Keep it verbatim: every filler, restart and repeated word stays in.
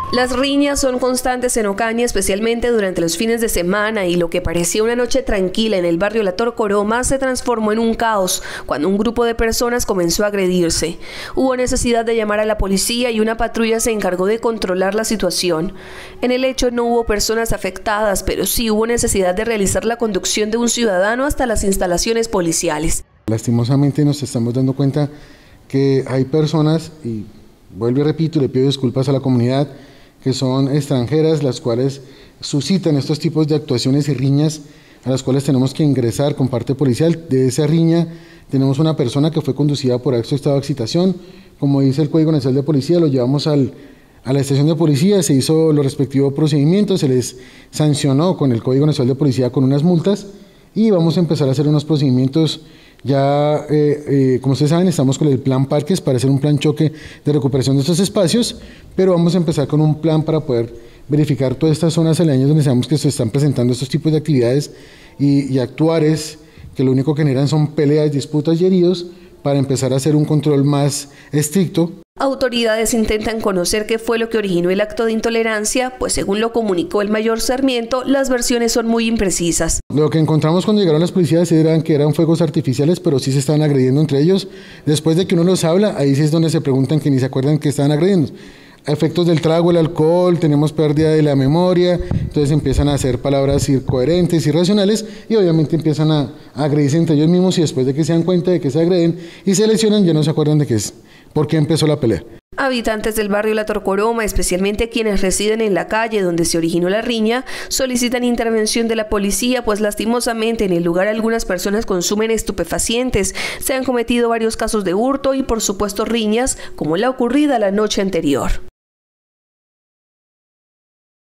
Las riñas son constantes en Ocaña, especialmente durante los fines de semana, y lo que parecía una noche tranquila en el barrio La Torcoroma se transformó en un caos cuando un grupo de personas comenzó a agredirse. Hubo necesidad de llamar a la policía y una patrulla se encargó de controlar la situación. En el hecho no hubo personas afectadas, pero sí hubo necesidad de realizar la conducción de un ciudadano hasta las instalaciones policiales. Lastimosamente nos estamos dando cuenta que hay personas, y vuelvo y repito, le pido disculpas a la comunidad, que son extranjeras, las cuales suscitan estos tipos de actuaciones y riñas a las cuales tenemos que ingresar con parte policial. De esa riña tenemos una persona que fue conducida por acto de estado de excitación. Como dice el Código Nacional de Policía, lo llevamos al, a la estación de policía, se hizo los respectivos procedimientos, se les sancionó con el Código Nacional de Policía con unas multas y vamos a empezar a hacer unos procedimientos. Ya, eh, eh, como ustedes saben, estamos con el plan Parques para hacer un plan choque de recuperación de estos espacios, pero vamos a empezar con un plan para poder verificar todas estas zonas aledañas donde sabemos que se están presentando estos tipos de actividades y, y actuares que lo único que generan son peleas, disputas y heridos, para empezar a hacer un control más estricto. Autoridades intentan conocer qué fue lo que originó el acto de intolerancia, pues según lo comunicó el mayor Sarmiento, las versiones son muy imprecisas. Lo que encontramos cuando llegaron las policías eran que eran fuegos artificiales, pero sí se estaban agrediendo entre ellos. Después de que uno los habla, ahí sí es donde se preguntan que ni se acuerdan que estaban agrediendo. Efectos del trago, el alcohol, tenemos pérdida de la memoria, entonces empiezan a hacer palabras incoherentes, irracionales y obviamente empiezan a, a agredirse entre ellos mismos y después de que se dan cuenta de que se agreden y se lesionan ya no se acuerdan de qué es, por qué empezó la pelea. Habitantes del barrio La Torcoroma, especialmente quienes residen en la calle donde se originó la riña, solicitan intervención de la policía, pues lastimosamente en el lugar algunas personas consumen estupefacientes. Se han cometido varios casos de hurto y por supuesto riñas, como la ocurrida la noche anterior.